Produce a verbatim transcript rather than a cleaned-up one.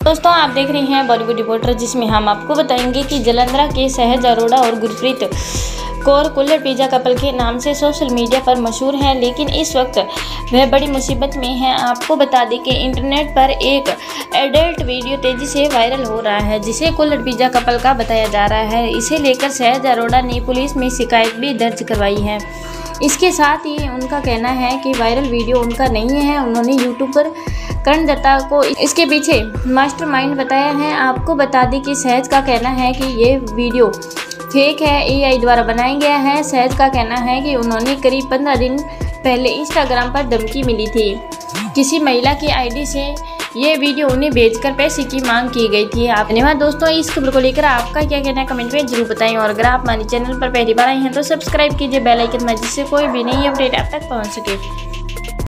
दोस्तों आप देख रहे हैं बॉलीवुड रिपोर्टर, जिसमें हम आपको बताएंगे कि जालंधर के सहज अरोड़ा और गुरप्रीत कौर कुल्हड़ पिज़्ज़ा कपल के नाम से सोशल मीडिया पर मशहूर हैं, लेकिन इस वक्त वह बड़ी मुसीबत में हैं। आपको बता दें कि इंटरनेट पर एक एडल्ट वीडियो तेजी से वायरल हो रहा है, जिसे कुल्हड़ पिज़्ज़ा कपल का बताया जा रहा है। इसे लेकर सहज अरोड़ा ने पुलिस में शिकायत भी दर्ज करवाई है। इसके साथ ही उनका कहना है कि वायरल वीडियो उनका नहीं है। उन्होंने यूट्यूब पर करण दत्ता को इसके पीछे मास्टरमाइंड बताया है। आपको बता दें कि सहज का कहना है कि ये वीडियो फेक है, एआई द्वारा बनाया गया है। सहज का कहना है कि उन्होंने करीब पंद्रह दिन पहले इंस्टाग्राम पर धमकी मिली थी। किसी महिला की आईडी से ये वीडियो उन्हें भेजकर पैसे की मांग की गई थी। आप धन्यवाद दोस्तों, इस खबर को लेकर आपका क्या कहना है कमेंट में जरूर बताएं। और अगर आप हमारे चैनल पर पहली बार आए हैं तो सब्सक्राइब कीजिए बेल आइकन में, जिससे कोई भी नई अपडेट आप तक पहुंच सके।